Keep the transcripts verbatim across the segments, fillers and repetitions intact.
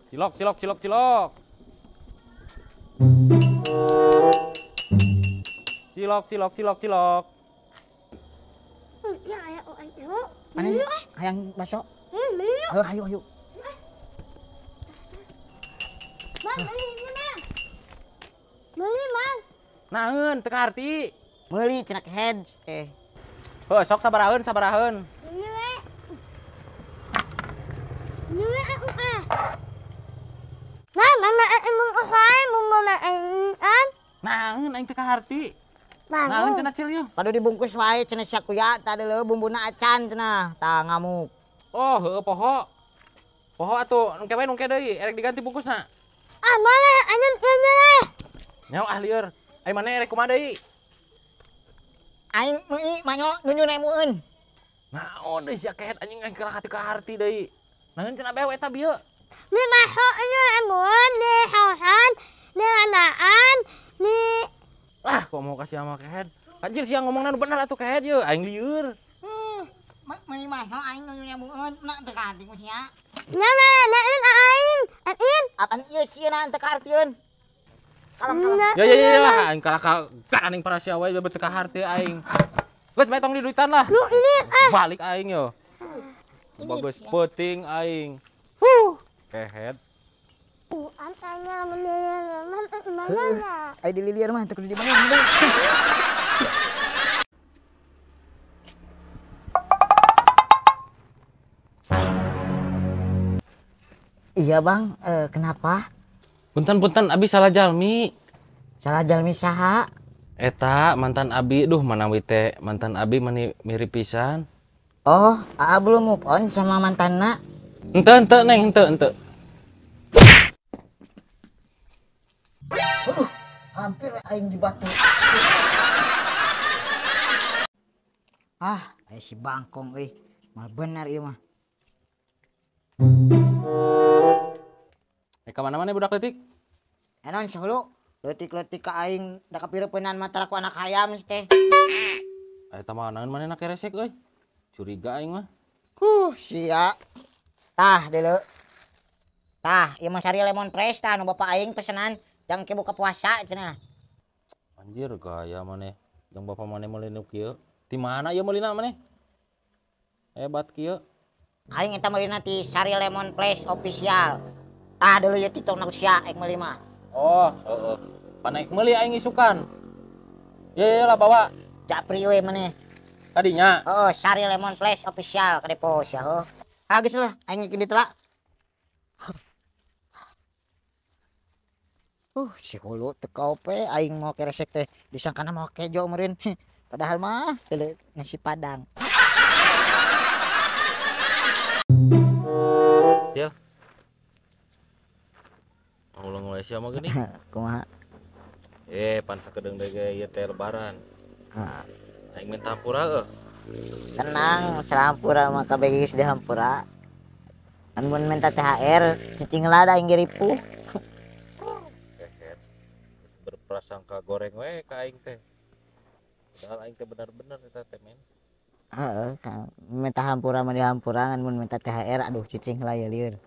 Cilok, cilok, cilok, cilok. Cilok, cilok, cilok, cilok. Ya, ayo, ayo. Mana hayang baso? Hmm, beli yuk. Ayo, ayo, ayo. Bang, beli ini, Bang. Beli, Bang. Naeun teu kaharti. Meuli cenah head teh. Heuh, sok sabaraheun, sabaraheun. Ini we. Ini we aku ah. Nah, mama emang usai mau mana an? Naeun aing teu kaharti. Bang. Naeun cenah cil yeuh. Kadu dibungkus wae cenah sia kuya tadi leuh bumbuna acan cenah. Tah ngamuk. Oh, heuh poho. Poho atuh, nu kewe nu ke deui, erek diganti bungkusna. Ah, mana anjeun ini lah. Nyaho ah lieur. Ai maneh erek kumaha deui? Aing meuli manyo nunyu nemueun. Naon deui sia kehet anjing aing kira hati kaharti deui. Naeun cenah bewe eta bieu. Ni maho ini emun, ni hausan, ni lanaan, ni Ah, kok mau kasih sama kehet? Kancil sia ngomongna nu bener atuh kehet yeuh, aing lieur. Hmm, meuli manyo aing nunyu nemueun na teu kanting sia. Nana, nain aing, ain. Apaan ieu sieuna teu kartieun? Kalem kalem. Ya ya ya lah, aing kalah ka aning para sia wae beuteung kaharti aing. Geus bae tong diduitan lah. Lu ini ah. Balik aing yo. Bagus peuting aing. Huh, kehet. Antanya menurut mana? Ai di lilieur mah teu kudu dibangun. Iya bang, eh, kenapa? Punten-punten abi salah jalmi. Salah jalmi saha? Eta mantan abi, duh manawi teh mantan abi mani mirip pisan. Oh, Aa belum move on sama mantanna. Ente ente neng ente ente. Aduh, hampir aing di batu. Ah, aya si bangkong euy. Mal bener ieu mah. Eh ka mana-mana budak leutik? Enon sahulu, leutik-leutik ka aing da kapireupeunana mata ku anak hayam teh. Eta mah naeun manehna keresek euy. Curiga aing mah. Huh, sia. Tah deuleu. Tah, ieu mah sari lemon fresh tah nu bapak aing pesenan jang ke buka puasa cenah. Anjir gaya maneh. Jeung bapa maneh meuli nu kieu. Ti mana ieu meulina maneh? Hebat kieu. Aing eta meulina ti Sari Lemon Place official. Tah deuleu ieu TikTok na sia ek meuli mah. Oh, heeh. Panek meuli aing isukan. Ye ye lah bawa. Japri we maneh. Tadinya. Oh, Sari Lemon Place official ka depo sia heuh. Ah geus lah aing ngiki ditu lah. Uh, si hulu teu kaope aing mau keresek teh disangkana mau kejo meureun. Padahal mah deuleu nasi padang. Ya. Ulang mulai sia mah geuning. Kumaha? Eh, pan sakedeung deui ge ieu teh lebaran. Ah, Aing minta hampura euh. tenang, sahampura mah kabeh geus dihampura. An mun minta T H R, cicing lada aing ripuh. Kehet. Berprasangka goreng we ka aing teh. Padahal aing teh bener-bener eta teh men. Heeh, kan minta hampura mah dihampura ngan mun minta T H R aduh cicing heula ieu lieur.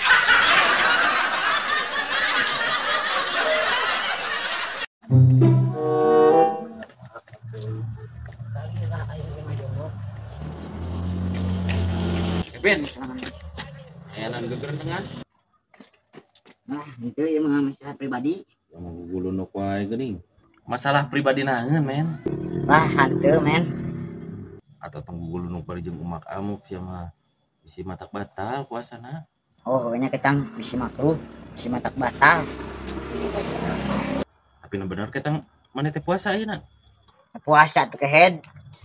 Ben. Ayanan geger tengan. Nah, itu ieu mah masalah pribadi. Yang gulu nu wae geuning. Masalah pribadi naeun men. Wah, hanteu men. Atau tong gulu nu jeung umak amuk sia mah isi matak batal puasana. Oh, nya ketang bisi makruh, bisi matak batal. Tapi nu bener ketang maneh teh puasa ayeuna. Puasa tuh ke head.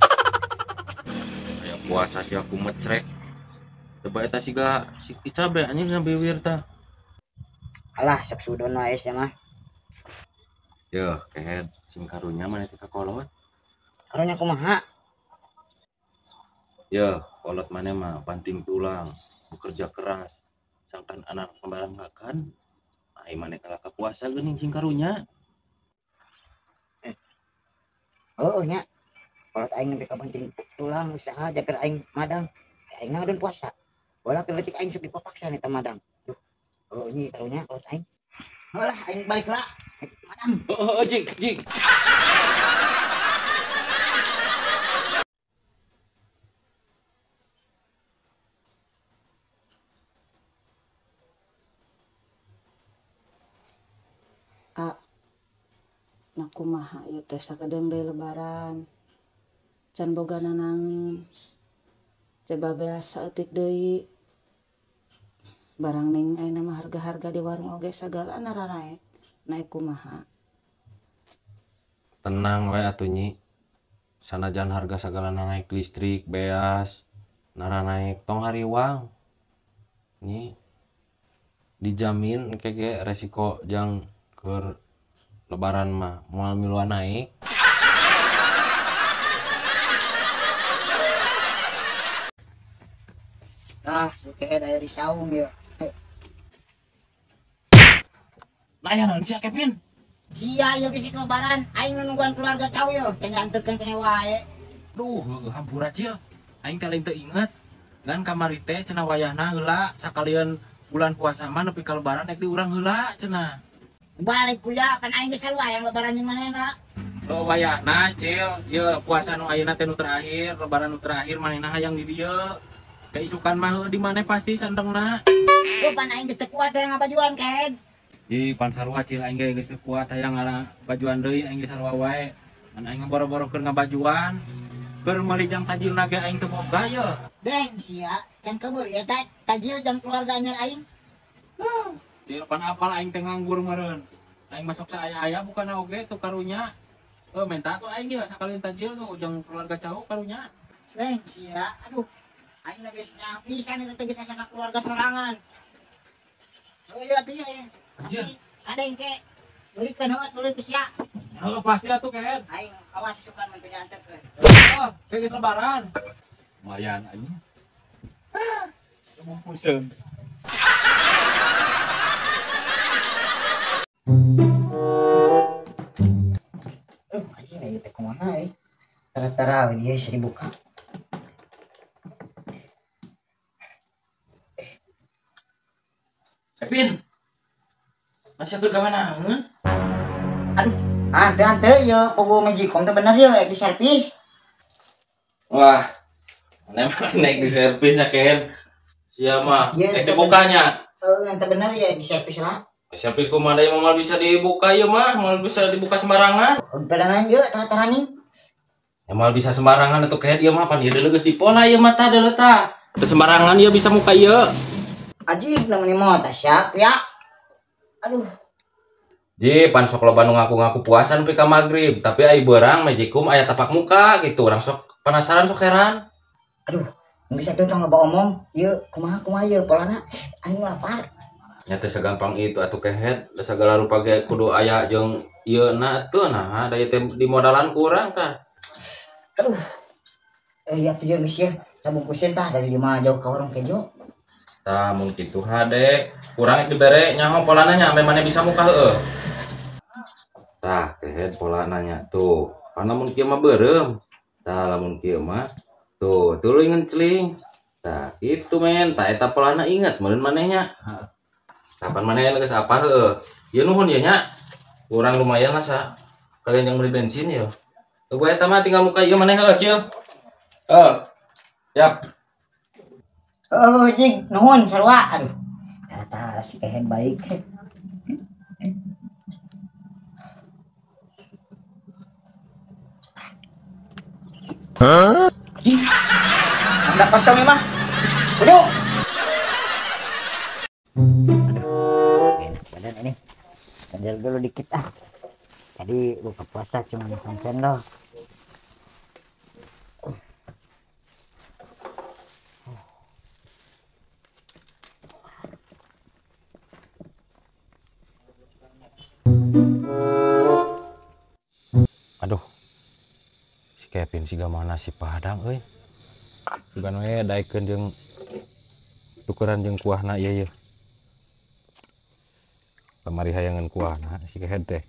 Aya puasa sia aku mecrek. Coba eta siga si cabe anjing na bibir tah. Alah, sok sudon wae sia mah. Yeuh, kehet sing karunya maneh teh kakolot. Karunya kumaha? Yeuh, kolot maneh mah banting tulang, bekerja keras. Sangkan anak kembangkan, ai maneh kalah ka puasa geuning sing karunya. Heueuh nya. Kolot aing nepi ka banting tulang usaha jaker aing madang. Aing ngadeun puasa. Bola keletik aing sok dipapaksa nih madang. Duh. Oh ini karunya kalau aing. Alah aing balik lah. Madam. Oh, oh, jing, jing. A nah kumaha ieu teh sakadeng deui lebaran can boga nanangeun coba biasa eutik deui barang ning ayeuna mah harga-harga di warung oge sagala nara naek naik kumaha. Tenang we atuh Nyi. Sanajan harga sagala naik listrik, beas, nara naik tong hariwang. Nyi dijamin kege resiko jang keur lebaran mah moal miluan naik. Tah si Kevin aya di saung ya. Nah ya naon sia Kevin? Sia ieu bisi lebaran aing nungguan keluarga cau ye can dianterkeun kene wae. Duh, hampura Cil. Aing teh lain teu inget. Dan kamari teh cenah wayahna heula sakalian bulan puasa mah nepi ka lebaran rek di urang heula cenah. Balik kuliah kan aing geus sarua yang lebaran jeung manehna. Oh wayahna Cil, ieu puasa nu ayeuna teh nu terakhir, lebaran nu terakhir manehna hayang di dieu. Keisukan mah heuh di maneh pasti santengna. Ku pan aing geus teu kuat yang ngabajuan Ked. Di pan sarua Cil aing ge geus teu kuat hayang ngara bajuan deui aing ge sarua wae. Mun aing boro-boro keur ngabajuan, keur meuli jang tajilna ge aing teu boga ye. Deng sia can kabur ya teh tajil jam keluarga anyar aing. Cil pan apal aing teh nganggur meureun. Aing masuk saaya-aya bukan oge tuh karunya. Eh menta tuh aing ge sakalian tajil tuh jeung keluarga cau karunya. Deng sia aduh aing geus nya pisan eta geus asa keluarga sorangan. Oh iya atuh ya. Iya. Ada yang ke belikan heuh tuluy ku sia. Heuh pasti atuh Ken. Aing awas suka mun teu dianterkeun. Oh, kayak lebaran. Lumayan anjing. Ah, emang pusing. Eh, anjing aya teh kumaha euy. Tara-tara we ieu bisa dibuka. Kevin. Masih keur gawe naon? Aduh, ah teu teu ieu pogo Magicom teh bener ieu ek di servis. Wah. Mana naik di servisnya Ken. Sia mah, Iya, ek dibukanya. Eh, ente bener ya di servis lah. Servis kumaha ieu mah bisa dibuka ieu mah, moal bisa dibuka sembarangan. Bedanan ieu tara-tara nih. Ya mal bisa sembarangan atuh kayak dia mah pan ieu deuleuh di pola ieu mah tah deuleuh tah. Teu sembarangan ieu bisa muka ieu. Ajib namanya mau tah siap ya. Aduh. Ji pan sok loba nu ngaku-ngaku puasa nepi ka magrib, tapi ai beurang Magicom aya tapak muka gitu. Urang sok penasaran sok heran. Aduh, geus atuh tong loba omong. Ieu kumaha kumaha ieu polana aing lapar. Nya teh sagampang itu atuh kehet, da segala rupa ge kudu aya jeung ieu na atuh nah da ieu teh di modalan kurang tah. Aduh. Eh ya tuh ya geus ya. Sabungkusin tah dari lima jauh ka warung kejo. Tah mun kitu hade, urang dibere nyaho polana nya ame maneh bisa muka heueuh. Tah kehet polana nya tuh. Kana mun kieu mah beureum. Tah lamun kieu mah tuh tuluy ngencling. Tah itu men, tah eta polana inget meureun manehnya. Kapan maneh geus apa heueuh. Ieu nuhun ieu nya. Urang lumayan lah sa. Kalian yang beli bensin ya. Tuh gue eta mah tinggal muka ieu maneh heueuh Cil. Heuh. Siap. Oh, jing, nuhun sarua. Aduh. Tara-tara si kehet baik. Hah? Jing. Anda kosong ya mah. Udah. Aduh, enak badan ini. Ganjel dulu dikit ah. Tadi buka puasa cuma makan cendol. Aduh. Si Kevin siga mana si Padang euy. Sugan we daekeun jeung tukeran jeung kuahna ieu ieu. Kamari hayangan kuahna si Kehet teh.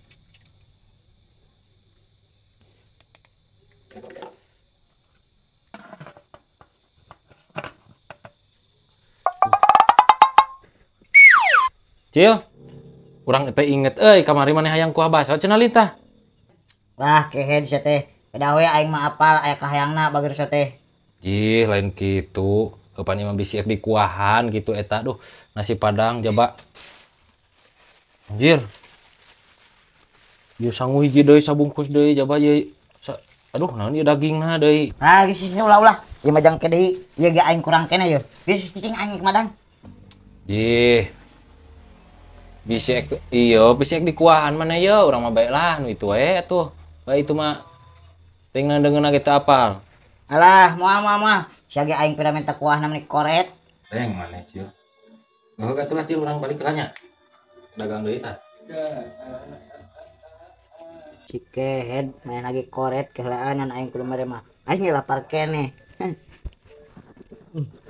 Cil, urang teh inget euy kamari maneh hayang kuah baso cenah lintah. Lah kehe di teh. Kedawe aing mah apal aya kahayangna bager teh. Jih, lain kitu. Kapan imah bisi di kuahan gitu eta duh. Nasi padang jaba. Anjir. Ieu sangu hiji deui sabungkus deui jaba ye. Sa aduh naon ieu dagingna deui. Ah geus ulah-ulah. Ieu mah jang deui. Ieu ge aing kurang kene yeuh. Geus cicing aing madang. Jih. Bisek iya bisek di kuahan mana ya urang mah bae lah nu itu we atuh. Bae itu mah ting nandeungeunna kita apal. Alah, moal moal moal. Sia ge aing pira minta kuah namanya koret. Teng mana Cil? Geuh gatulah Cil urang balik ka nya. Dagang deui tah. Cikehead main lagi koret keheulaan aing kudu mere mah. Aing ge lapar keneh.